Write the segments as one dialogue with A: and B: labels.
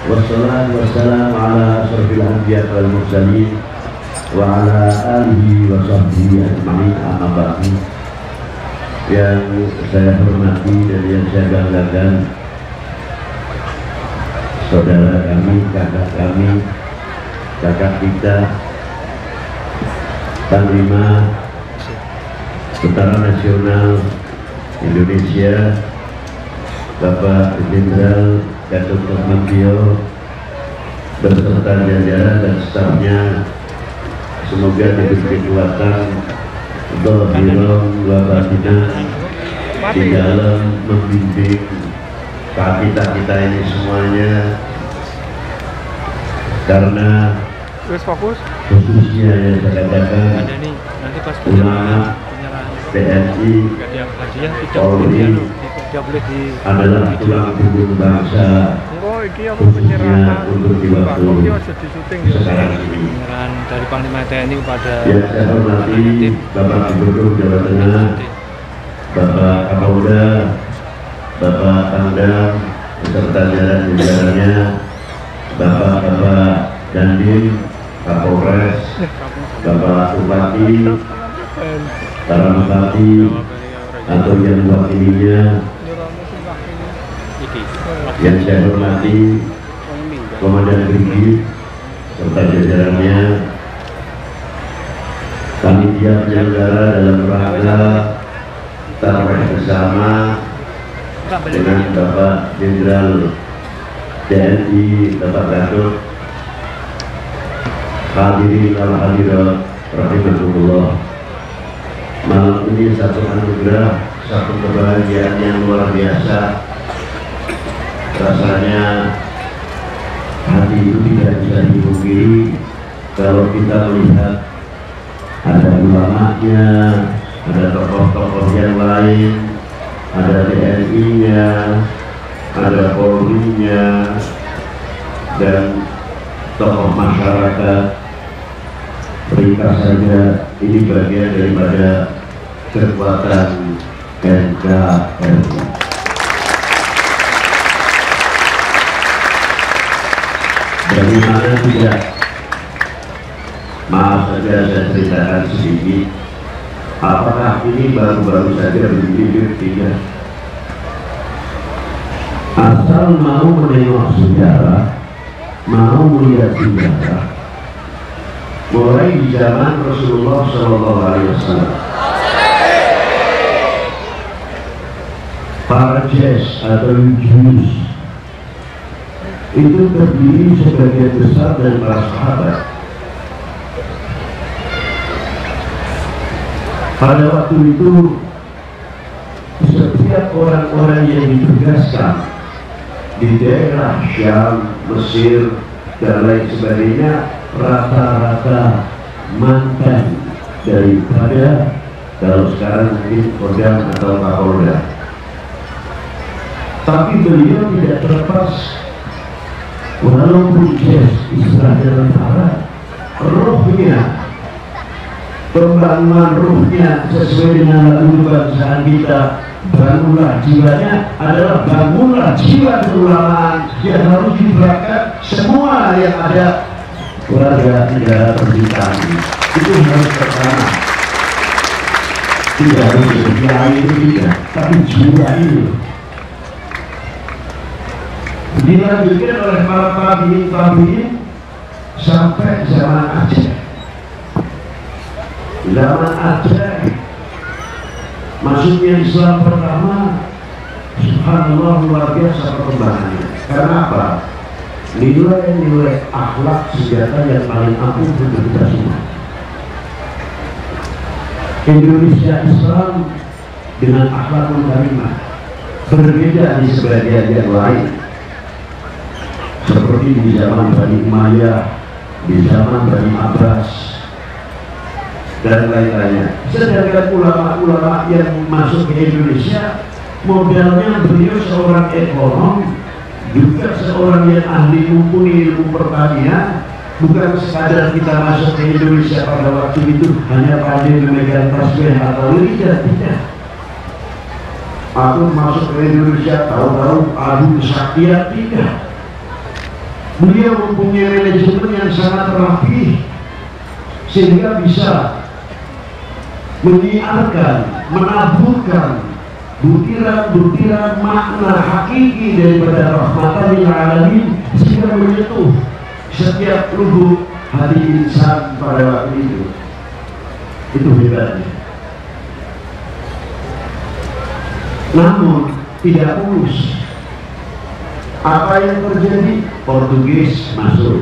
A: Wassalatu wassalamu ala asyrafil anbiya wal mursalin wa ala alihi wa sahbihi ajma'in, amma ba'du. Yang saya hormati dan yang saya banggakan, saudara kami, kakak kita, Panglima Tentara Nasional Indonesia, Bapak Jenderal Gatot Nurmantio beserta jajaran dan stafnya, semoga diberi kekuatan dhahiran wa batinan di dalam membimbing kita ini semuanya, karena khususnya yang saya katakan ulama, TNI, Polri adalah tulang punggung bangsa, khususnya untuk di waktu sekarang ini.
B: Dari Panglima TNI kepada
A: yang saya hormati Bapak Gubernur Jawa Tengah, Bapak Kapolda, Bapak Pangdam beserta jajarannya, Bapak Dandim, Kapolres, Bapak Bupati, para bupati atau yang mewakilinya, yang saya hormati Komandan Brigif serta jajarannya, panitia penyelenggara dalam rangka tarawih bersama dengan Bapak Jenderal TNI Bapak Gatot, hadirin al-hadirat rahimahullah. Malam ini satu anugerah, satu kebahagiaan yang luar biasa. Rasanya hati itu tidak bisa dipungkiri kalau kita melihat ada ulamanya, ada tokoh-tokoh yang lain, ada TNI-nya, ada Polri-nya, dan tokoh masyarakat. Ringkas saja, ini bagian daripada kekuatan NKRI. Bagaimana tidak? Maaf saja saya ceritakan sedikit. Apakah ini baru-baru saja begini? Tidak. Asal mau menengok sejarah, mau melihat sejarah, mulai di zaman Rasulullah SAW, para Jais atau Jus itu terdiri sebagian besar dari para sahabat. Pada waktu itu setiap orang-orang yang ditugaskan di daerah Syam, Mesir, dan lain sebagainya rata-rata mantan daripada, kalau sekarang mungkin Kodam atau Kapolda. Tapi beliau tidak terlepas, walaupun istilah dalam Arab, rohnya, pembangunan ruhnya sesuai dengan lagu kebangsaan kita, bangunlah jiwanya, adalah bangunlah jiwa keulamaan yang harus diberikan semua yang ada keluarga negara tercinta. Itu harus pertama. Tidak harus seperti itu tidak, tapi jiwa ini dilanjutkan oleh para tabi'in sampai zaman Aceh. Zaman Aceh masuknya Islam pertama, subhanallah, luar biasa perkembangannya. Karena apa? Nilai-nilai akhlak senjata yang paling ampuh untuk kita semua. Indonesia Islam dengan akhlakul karimah berbeda di sebagian yang lain, seperti di zaman Bani Umayyah, di zaman Bani Abbas, dan lain-lainnya. Sedangkan ulama-ulama yang masuk ke Indonesia, modalnya beliau seorang ekonom, juga seorang yang ahli mumpuni ilmu pertanian. Bukan sekadar kita masuk ke Indonesia pada waktu itu hanya pandai memegang tasbih atau lidah, tidak. Aku masuk ke Indonesia tahu-tahu adu kesaktian, tidak. Beliau mempunyai manajemen yang sangat rapi sehingga bisa menyiarkan, menaburkan butiran-butiran makna hakiki daripada rahmatan lil alamin sehingga menyentuh setiap lubuk hati insan pada waktu itu. Itu hebatnya. Namun tidak mulus. Apa yang terjadi? Portugis masuk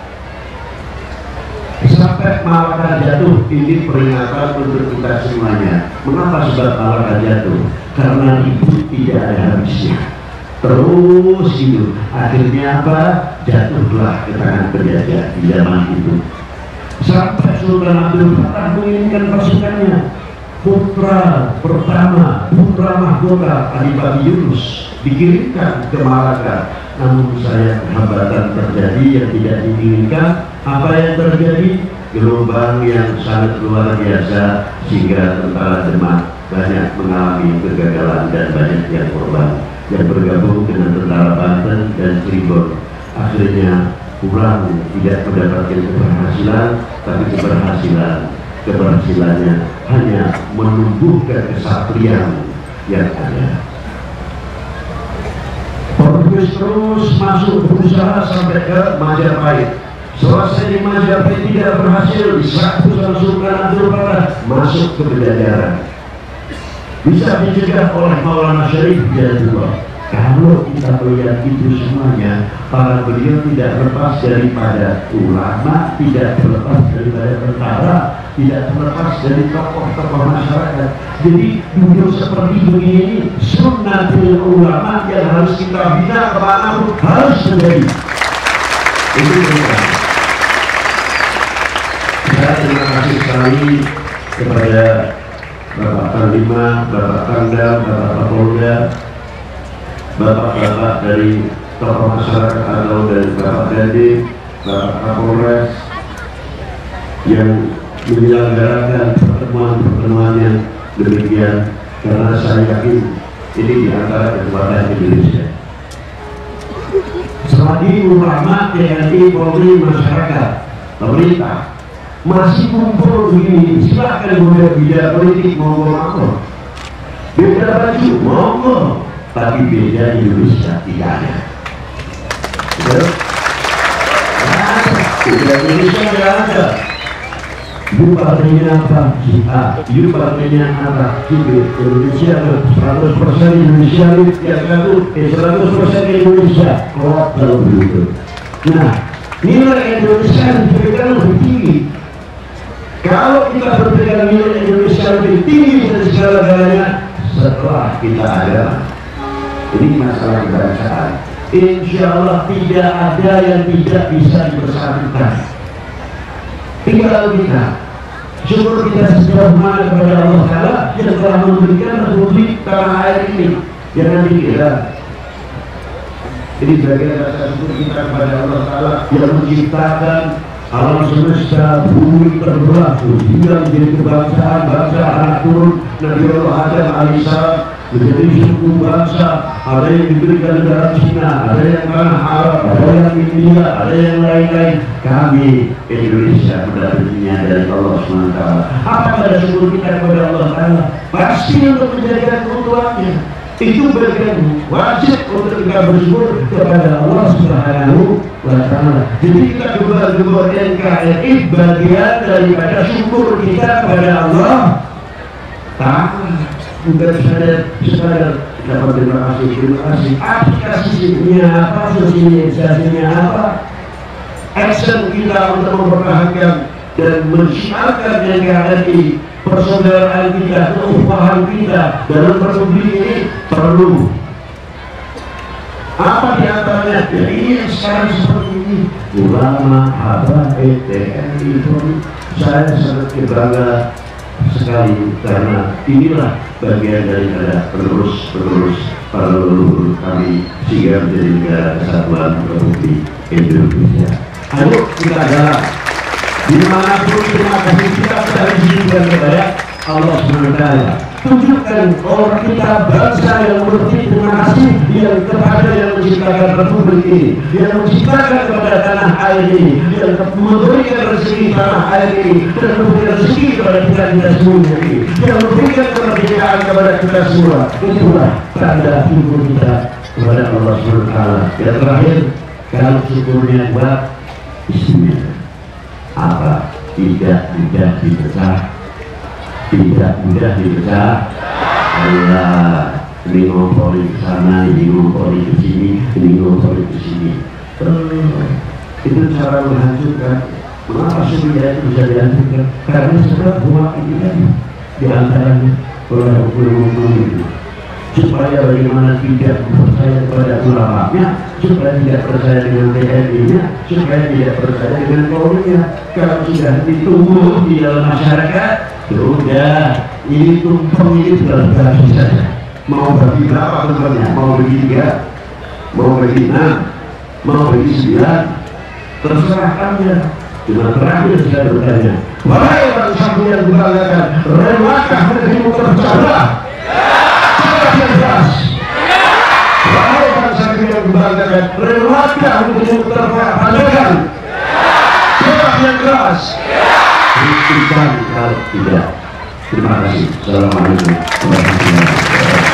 A: sampai Malaka jatuh. Ini peringatan untuk kita semuanya. Mengapa sebab Malaka jatuh? Karena itu tidak ada habisnya, terus itu akhirnya apa? Jatuhlah ke tangan penjajah di zaman itu. Sampai Sultan Abdul Fattah menginginkan pasukannya, putra pertama, putra mahkota Adipati Yunus dikirimkan ke Malaka. Namun sayang hambatan terjadi yang tidak diinginkan. Apa yang terjadi? Gelombang yang sangat luar biasa sehingga tentara Demak banyak mengalami kegagalan dan banyak yang korban, yang bergabung dengan tentara Banten dan Cirebon. Akhirnya pulang tidak mendapatkan keberhasilan, tapi keberhasilannya hanya menumbuhkan kesatrian yang ada. Portugis terus masuk berusaha sampai ke Majapahit. Selesai di Majapahit tidak berhasil, diserbu sama Sultan Abdul Fattah, masuk ke Pajajaran. Bisa dicegah oleh Maulana Syarif Hidayatullah. Kalau kita melihat itu semuanya, para beliau tidak lepas daripada ulama, tidak terlepas daripada tentara, tidak terlepas dari tokoh-tokoh masyarakat. Jadi duduk seperti begini, sunnatul ulama yang harus kita bina kemana pun harus terjadi. Itu benar. Saya terima kasih sekali kepada Bapak Panglima, Bapak Pangdam, Bapak Kapolda, Bapak-bapak dari tokoh masyarakat atau dari Bapak Dandim, Bapak Kapolres yang menyelenggarakan pertemuan-pertemuan yang demikian, karena saya yakin ini diantara kekuatan Indonesia. Selagi ulama, TNI, Polri, masyarakat, pemerintah masih kumpul begini, silakan beda politik monggo, beda baju monggo, tapi beda Indonesia tidak ada. Betul? Beda Indonesia tidak ada. You partainya apa? A. You partainya apa? Indonesia 100% Indonesia, yang satu 100% Indonesia. Kok kalau begitu? Nah, nilai Indonesia diberikan lebih tinggi. Kalau kita berpegang nilai Indonesia lebih tinggi dari segala-galanya setelah kita ada. Ini masalah kebangsaan. Insya Allah tidak ada yang tidak bisa dipersatukan. Tinggal kita. Syukur kita sejauh mana kepada Allah Ta'ala yang telah memberikan republik tanah air ini. Jangan dikira. Ini bagian rasa syukur kita kepada Allah Ta'ala yang menciptakan alam semesta, bumi terbelah hingga menjadi kebangsaan, bangsa anak turun Nabi Allah Adam alaihissalam menjadi suku bangsa. Ada yang diberikan negara Cina, ada yang tanah Arab, ada yang India, ada yang lain-lain. Kami Indonesia mendapatnya dari Allah SWT. Apa pada syukur kita kepada Allah Ta'ala? Pasti untuk menjaga keutuhannya. Itu bagian wajib untuk kita bersyukur kepada Allah Subhanahu wa Ta'ala. Jadi kita gembar-gembar NKRI bagian daripada syukur kita kepada Allah Ta'ala. Bukan sekadar dapat terima kasih. Aplikasinya apa, sosialisasinya apa, action kita untuk mempertahankan dan mensiarkan NKRI, persaudaraan kita, keutuhan kita dalam republik ini perlu. Apa diantaranya? Ya ini yang sekarang seperti ini. Ulama, habaib, TNI, saya sangat bangga sekali karena inilah bagian daripada penerus para leluhur kami sehingga menjadi negara kesatuan Republik Indonesia. Ayo kita jalan dimanapun. Terima kasih kita sudah disediakan kepada Allah SWT. Tunjukkan orang kita bangsa yang mengerti terima kasih yang kepada yang menciptakan republik ini, yang menciptakan kepada tanah air ini, yang memberikan rezeki tanah air ini, dan memberikan rezeki kepada kita semua ini, yang memberikan kemerdekaan kepada kita semua. Itulah tanda syukur kita kepada Allah SWT. Yang terakhir, kalau syukurnya buat Bismillah. Apa? Tidak mudah dipecah, tidak mudah dipecah. Allah ini ngompori ke sana, ini ngompori ke sini, ini ngompori ke sini. Itu cara menghancurkan. Mengapa sebenarnya itu bisa dihancurkan? Karena sebab buah ini tadi di antaranya ulama-ulama itu, supaya bagaimana tidak percaya kepada ulamanya, supaya tidak percaya dengan TNI-nya, supaya tidak percaya dengan Polri-nya. Kalau sudah ditumbuh di dalam masyarakat, sudah ini tumpeng ini sudah berhasil saja. Mau bagi berapa temannya? Mau bagi 3, mau bagi 6, mau bagi 9, terserah kami. Cuma terakhir saya bertanya, wahai bangsa yang dibanggakan, relakah negerimu terpecah belah? Siapa yang keras? Wahai bangsa yang dibanggakan, relakah negerimu terpecah? Siapa yang keras? Buktikan kalau tidak. Terima kasih. Assalamualaikum warahmatullahi wabarakatuh.